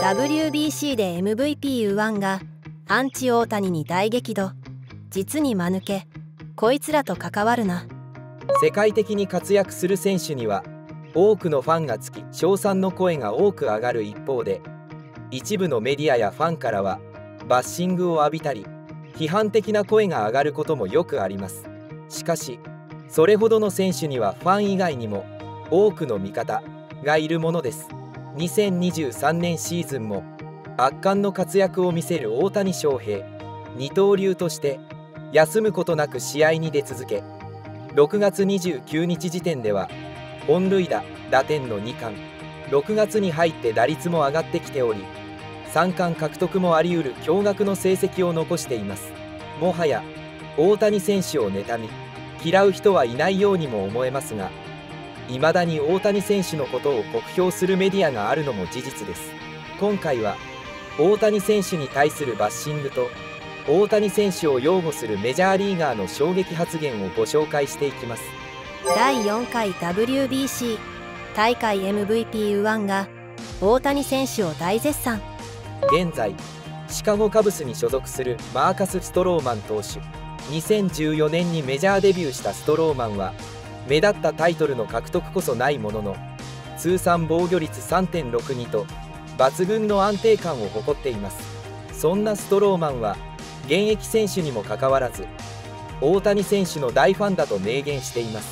WBC で MVP 右腕がアンチ大谷に大激怒。実に間抜け、こいつらと関わるな。 世界的に活躍する選手には多くのファンがつき、称賛の声が多く上がる一方で、一部のメディアやファンからはバッシングを浴びたり批判的な声が上がることもよくあります。しかしそれほどの選手にはファン以外にも多くの味方がいるものです。2023年シーズンも圧巻の活躍を見せる大谷翔平。二刀流として休むことなく試合に出続け、6月29日時点では本塁打、打点の2冠、6月に入って打率も上がってきており、3冠獲得もあり得る驚愕の成績を残しています。もはや大谷選手を妬み嫌う人はいないようにも思えますが、いまだに大谷選手のことを酷評するメディアがあるのも事実です。今回は大谷選手に対するバッシングと大谷選手を擁護するメジャーリーガーの衝撃発言をご紹介していきます。 第4回 WBC 大会 MVP 右腕が大谷選手を大絶賛。 現在シカゴカブスに所属するマーカス・ストローマン投手。2014年にメジャーデビューしたストローマンは目立ったタイトルの獲得こそないものの、通算防御率 3.62 と抜群の安定感を誇っています。そんなストローマンは現役選手にもかかわらず大谷選手の大ファンだと明言しています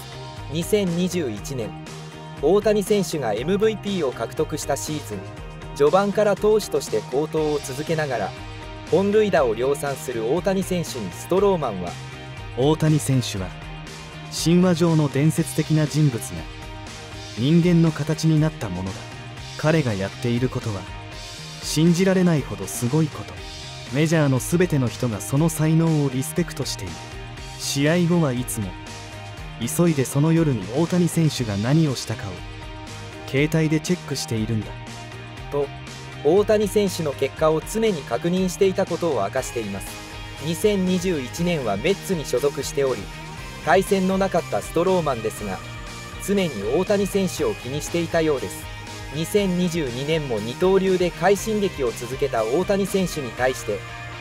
。2021年大谷選手が MVP を獲得したシーズン、序盤から投手として好投を続けながら本塁打を量産する大谷選手にストローマンは、 大谷選手は神話上の伝説的な人物が人間の形になったものだ。彼がやっていることは信じられないほどすごいこと。メジャーのすべての人がその才能をリスペクトしている。試合後はいつも急いでその夜に大谷選手が何をしたかを携帯でチェックしているんだと大谷選手の結果を常に確認していたことを明かしています。2021年はメッツに所属しており対戦のなかったストローマンですが、常に大谷選手を気にしていたようです。2022年も二刀流で快進撃を続けた大谷選手に対して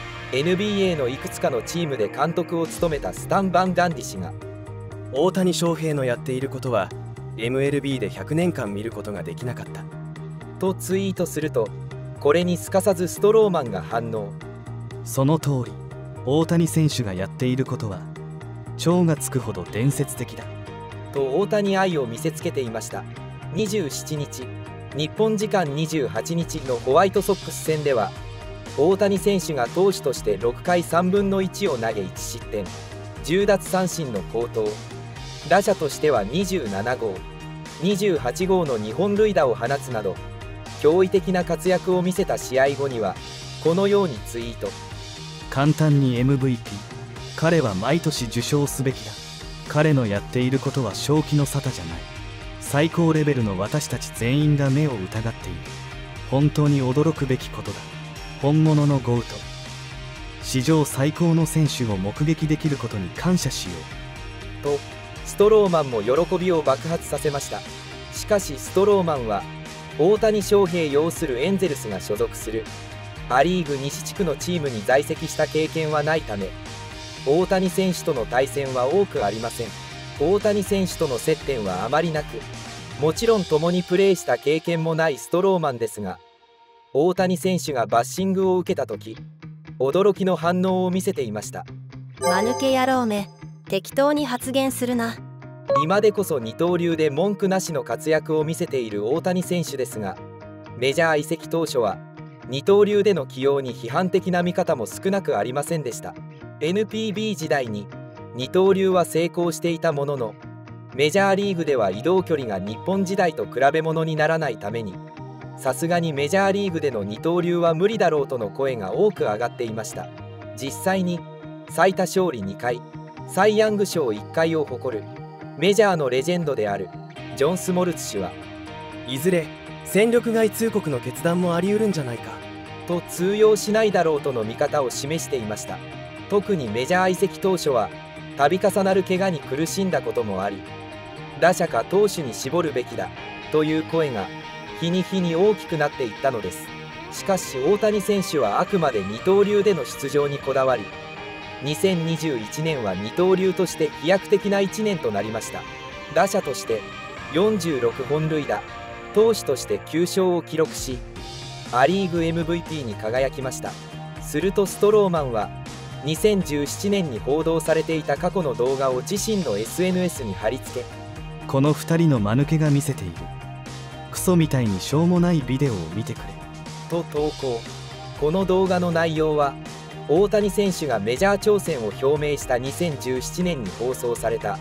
NBA のいくつかのチームで監督を務めたスタン・バン・ガンディ氏が、 大谷翔平のやっていることは MLB で100年間見ることができなかったとツイートすると、これにすかさずストローマンが反応。 その通り、大谷選手がやっていることは超がつくほど伝説的だと大谷愛を見せつけていました。27日日本時間28日のホワイトソックス戦では大谷選手が投手として6回3分の1を投げ1失点10奪三振の好投、打者としては27号28号の2本塁打を放つなど驚異的な活躍を見せた試合後にはこのようにツイート。 簡単に MVP、 彼は毎年受賞すべきだ。彼のやっていることは正気の沙汰じゃない。最高レベルの私たち全員が目を疑っている。本当に驚くべきことだ。本物のゴート、史上最高の選手を目撃できることに感謝しようとストローマンも喜びを爆発させました。しかしストローマンは大谷翔平擁するエンゼルスが所属するア・リーグ西地区のチームに在籍した経験はないため、大谷選手との対戦は多くありません。大谷選手との接点はあまりなく、もちろん共にプレーした経験もないストローマンですが、大谷選手がバッシングを受けた時驚きの反応を見せていました。 間抜け野郎め、適当に発言するな。 今でこそ二刀流で文句なしの活躍を見せている大谷選手ですが、メジャー移籍当初は二刀流での起用に批判的な見方も少なくありませんでした。 NPB 時代に二刀流は成功していたものの、メジャーリーグでは移動距離が日本時代と比べ物にならないために、さすがにメジャーリーグでの二刀流は無理だろうとの声が多く上がっていました。実際に最多勝利2回、サイ・ヤング賞1回を誇るメジャーのレジェンドであるジョン・スモルツ氏は、 いずれ戦力外通告の決断もあり得るんじゃないかと通用しないだろうとの見方を示していました。特にメジャー移籍当初は度重なる怪我に苦しんだこともあり、打者か投手に絞るべきだという声が日に日に大きくなっていったのです。 しかし大谷選手はあくまで二刀流での出場にこだわり、2021年は二刀流として飛躍的な1年となりました。打者として46本塁打、投手として9勝を記録し、ア・リーグ MVP に輝きました。するとストローマンは2017年に報道されていた過去の動画を自身の SNS に貼り付け、 この2人の間抜けが見せているクソみたいにしょうもないビデオを見てくれと投稿。この動画の内容は大谷選手がメジャー挑戦を表明した2017年に放送された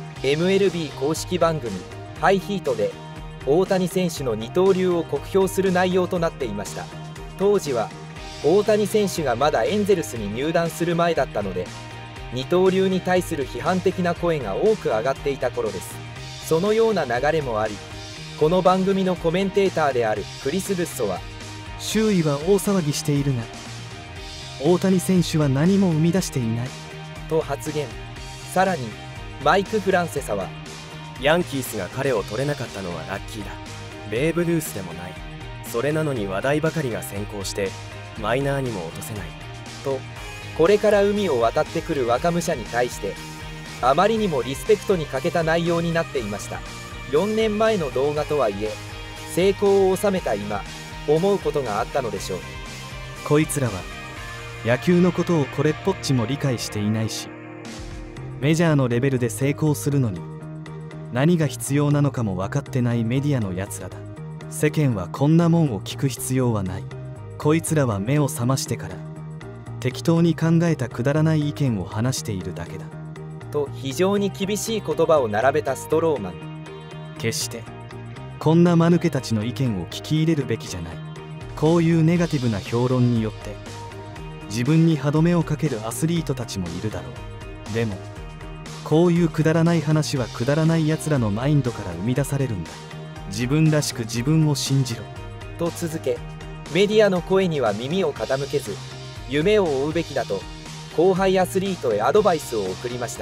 MLB 公式番組ハイヒートで大谷選手の二刀流を酷評する内容となっていました。当時は大谷選手がまだエンゼルスに入団する前だったので、二刀流に対する批判的な声が多く上がっていた頃です。そのような流れもあり、この番組のコメンテーターであるクリス・ルッソは、 周囲は大騒ぎしているが大谷選手は何も生み出していないと発言。さらにマイク・フランセサは、 ヤンキースが彼を取れなかったのはラッキーだ。ベーブ・ルースでもない。それなのに話題ばかりが先行してマイナーにも落とせないと、これから海を渡ってくる若武者に対してあまりにもリスペクトに欠けた内容になっていました。4年前の動画とはいえ成功を収めた今、思うことがあったのでしょう。 こいつらは野球のことをこれっぽっちも理解していないし、メジャーのレベルで成功するのに何が必要なのかも分かってないメディアのやつらだ。世間はこんなもんを聞く必要はない。こいつらは目を覚ましてから適当に考えたくだらない意見を話しているだけだと非常に厳しい言葉を並べたストローマン。 決してこんな間抜けたちの意見を聞き入れるべきじゃない。こういうネガティブな評論によって自分に歯止めをかけるアスリートたちもいるだろう。でもこういうくだらない話はくだらないやつらのマインドから生み出されるんだ。自分らしく自分を信じろと続け、メディアの声には耳を傾けず夢を追うべきだと後輩アスリートへアドバイスを送りました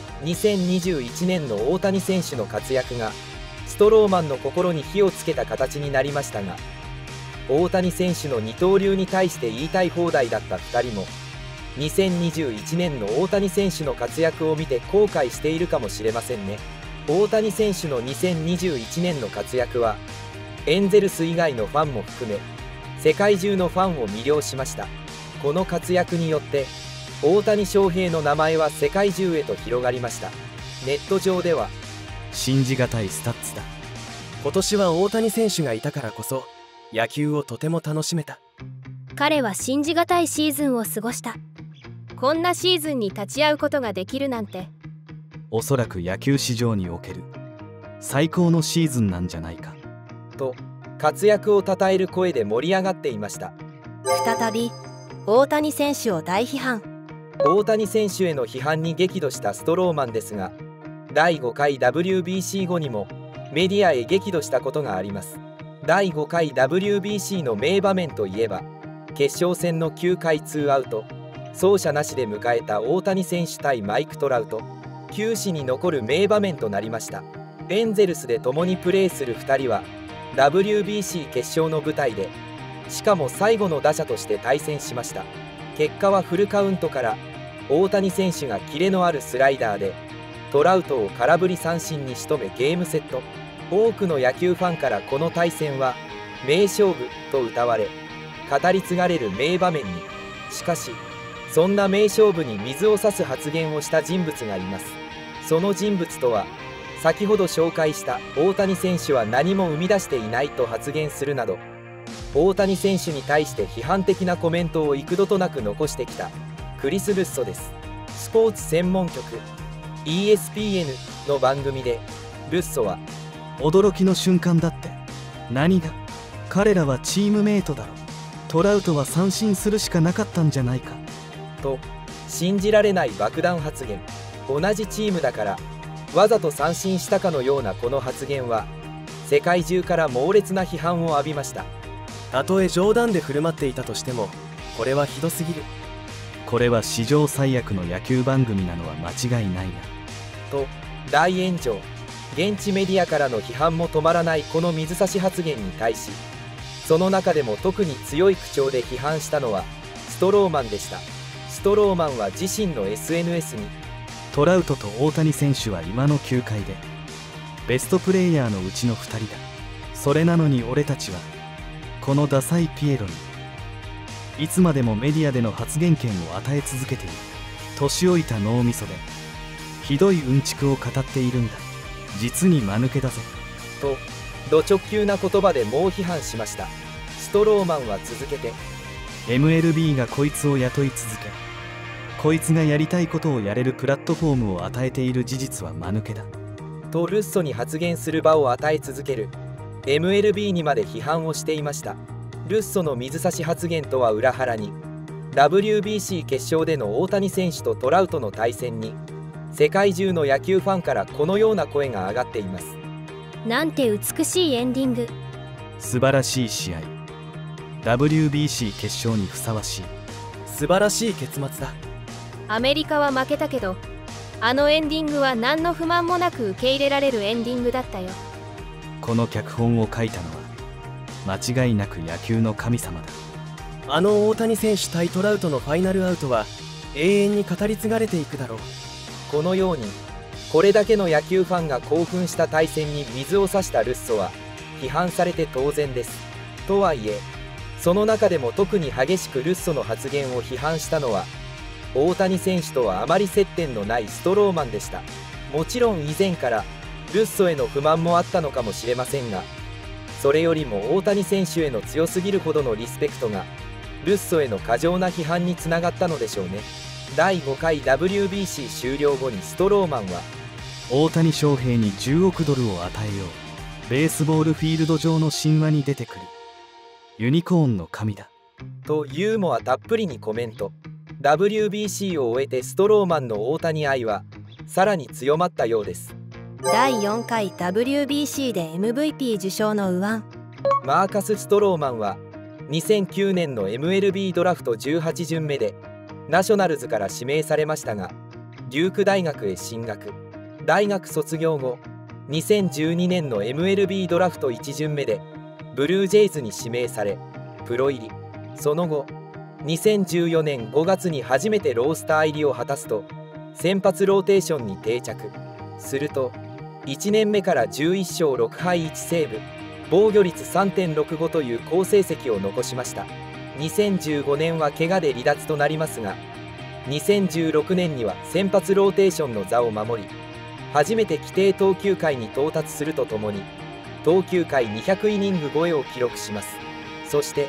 。2021年の大谷選手の活躍がストローマンの心に火をつけた形になりましたが、大谷選手の二刀流に対して言いたい放題だった2人も2021年の大谷選手の活躍を見て後悔しているかもしれませんね。大谷選手の2021年の活躍はエンゼルス以外のファンも含め世界中のファンを魅了しました。この活躍によって大谷翔平の名前は世界中へと広がりました。ネット上では、 信じがたいスタッツだ。 今年は大谷選手がいたからこそ野球をとても楽しめた。 彼は信じがたいシーズンを過ごした。こんなシーズンに立ち会うことができるなんて、 おそらく野球史上における最高のシーズンなんじゃないかと活躍をたたえる声で盛り上がっていました。 再び大谷選手を大批判。 大谷選手への批判に激怒したストローマンですが、第5回 WBC 後にもメディアへ激怒したことがあります。第5回 WBC の名場面といえば、決勝戦の9回ツーアウト走者なしで迎えた大谷選手対マイク・トラウト、球史に残る名場面となりました。エンゼルスで共にプレーする2人は WBC 決勝の舞台で、しかも最後の打者として対戦しました。結果はフルカウントから大谷選手がキレのあるスライダーでトラウトを空振り三振に仕留めゲームセット。多くの野球ファンからこの対戦は名勝負と謳われ、語り継がれる名場面に。しかしそんな名勝負に水を差す発言をした人物がいます。その人物とは、先ほど紹介した大谷選手は何も生み出していないと発言するなど、大谷選手に対して批判的なコメントを幾度となく残してきたクリス・ルッソです。スポーツ専門局 ESPN の番組でルッソは、 驚きの瞬間だって。何が、彼らはチームメイトだろ。トラウトは三振するしかなかったんじゃないかと信じられない爆弾発言。同じチームだからわざと三振したかのようなこの発言は世界中から猛烈な批判を浴びました。 たとえ冗談で振る舞っていたとしても、これはひどすぎる。 これは史上最悪の野球番組なのは間違いないなと大炎上。現地メディアからの批判も止まらないこの水差し発言に対し、 その中でも特に強い口調で批判したのはストローマンでした。ストローマンは自身の SNS にトラウトと大谷選手は今の球界でベストプレイヤーのうちの2人だ。それなのに俺たちはこのダサいピエロにいつまでもメディアでの発言権を与え続けている。年老いた脳みそでひどいうんちくを語っているんだ。実に間抜けだぜとド直球な言葉で猛批判しました。ストローマンは続けて MLB がこいつを雇い続け、こいつがやりたいことをやれるプラットフォームを与えている事実は間抜けだとルッソに発言する場を与え続ける MLB にまで批判をしていました。ルッソの水差し発言とは裏腹に WBC 決勝での大谷選手とトラウトの対戦に世界中の野球ファンからこのような声が上がっています。 なんて美しいエンディング。 素晴らしい試合、 WBC 決勝にふさわしい素晴らしい結末だ。 アメリカは負けたけど、あのエンディングは何の不満もなく受け入れられるエンディングだったよ。 この脚本を書いたのは間違いなく野球の神様だ。 あの大谷選手対トラウトのファイナルアウトは永遠に語り継がれていくだろう。 このようにこれだけの野球ファンが興奮した対戦に水を差したルッソは批判されて当然です。とはいえその中でも特に激しくルッソの発言を批判したのは大谷選手とはあまり接点のないストローマンでした。もちろん以前からルッソへの不満もあったのかもしれませんが、それよりも大谷選手への強すぎるほどのリスペクトがルッソへの過剰な批判につながったのでしょうね。第5回 WBC 終了後にストローマンは大谷翔平に10億ドルを与えよう。ベースボールフィールド上の神話に出てくるユニコーンの神だとユーモアたっぷりにコメント。 WBC を終えてストローマンの大谷愛はさらに強まったようです。 第4回 WBC で MVP 受賞の右腕マーカス・ストローマンは2009年の MLB ドラフト18巡目でナショナルズから指名されましたがデューク大学へ進学。大学卒業後2012年の MLB ドラフト1巡目でブルージェイズに指名されプロ入り。その後2014年5月に初めてロースター入りを果たすと先発ローテーションに定着すると1年目から11勝6敗1セーブ防御率 3.65 という好成績を残しました。2015年は怪我で離脱となりますが2016年には先発ローテーションの座を守り初めて規定投球回に到達するとともに投球回200イニング超えを記録します。そして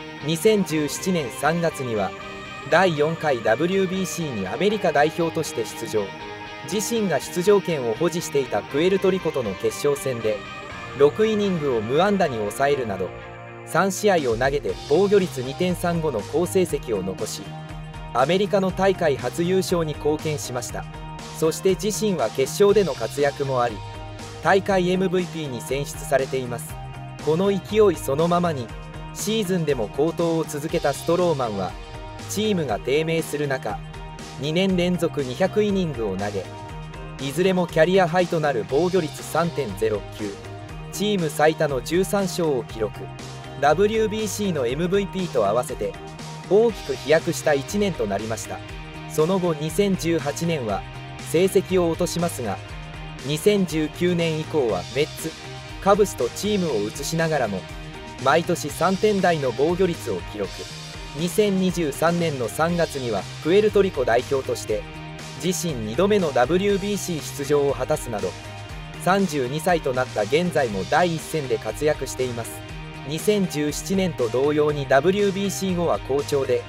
2017年3月には第4回 WBC にアメリカ代表として出場。自身が出場権を保持していたプエルトリコとの決勝戦で6イニングを無安打に抑えるなど3試合を投げて防御率 2.35 の好成績を残しアメリカの大会初優勝に貢献しました。そして自身は決勝での活躍もあり大会 MVP に選出されています。この勢いそのままにシーズンでも好投を続けたストローマンはチームが低迷する中2年連続200イニングを投げいずれもキャリアハイとなる防御率 3.09 チーム最多の13勝を記録。 WBC の MVP と合わせて大きく飛躍した1年となりました。その後2018年は成績を落としますが2019年以降はメッツ、カブスとチームを移しながらも毎年3点台の防御率を記録。2023年の3月にはプエルトリコ代表として自身2度目の WBC 出場を果たすなど32歳となった現在も第一線で活躍しています。2017年と同様に WBC 後は好調で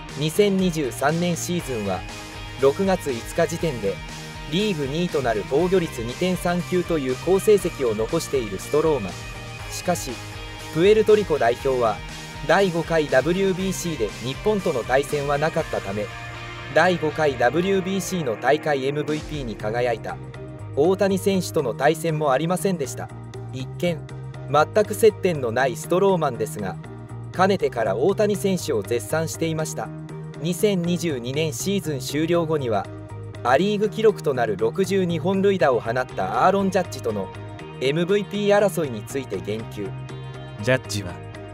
2023年シーズンは6月5日時点でリーグ2位となる防御率 2.39 という好成績を残しているストローマン。しかしプエルトリコ代表は第5回 WBC で日本との対戦はなかったため第5回 WBC の大会 MVP に輝いた大谷選手との対戦もありませんでした。一見全く接点のないストローマンですがかねてから大谷選手を絶賛していました。2022年シーズン終了後にはア・リーグ記録となる62本塁打を放ったアーロン・ジャッジとの MVP 争いについて言及。 ジャッジは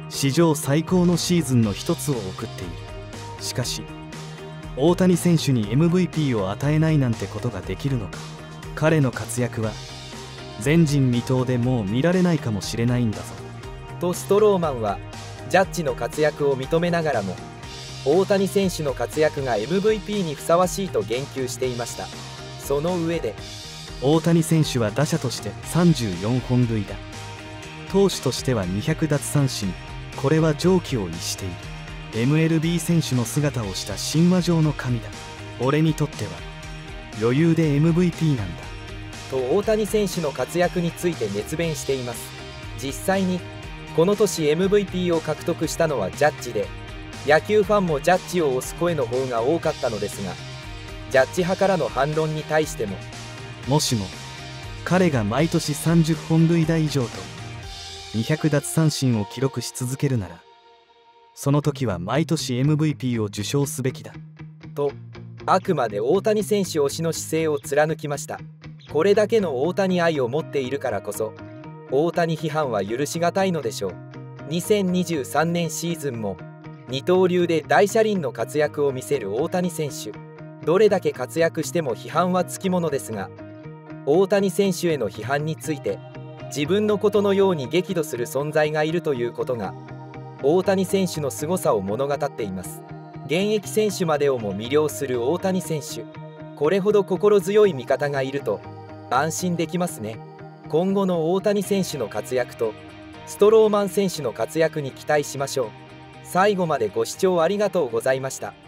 史上最高のシーズンの一つを送っている。しかし大谷選手に MVP を与えないなんてことができるのか。彼の活躍は前人未到でもう見られないかもしれないんだぞ。 とストローマンはジャッジの活躍を認めながらも、大谷選手の活躍が MVP にふさわしいと言及していました。その上で、 大谷選手は打者として34本塁打、投手としては200奪三振。これは常軌を逸している。MLB 選手の姿をした神話上の神だ。俺にとっては余裕で MVP なんだ。 と大谷選手の活躍について熱弁しています。実際にこの年 MVP を獲得したのはジャッジで、野球ファンもジャッジを推す声の方が多かったのですが、ジャッジ派からの反論に対しても、 もしも彼が毎年30本塁打以上と200奪三振を記録し続けるなら、その時は毎年 MVP を受賞すべきだと、あくまで大谷選手推しの姿勢を貫きました。これだけの大谷愛を持っているからこそ、大谷批判は許しがたいのでしょう。2023年シーズンも二刀流で大車輪の活躍を見せる大谷選手。どれだけ活躍しても批判はつきものですが、大谷選手への批判について自分のことのように激怒する存在がいるということが、大谷選手の凄さを物語っています。現役選手までをも魅了する大谷選手。これほど心強い味方がいると安心できますね。今後の大谷選手の活躍とストローマン選手の活躍に期待しましょう。最後までご視聴ありがとうございました。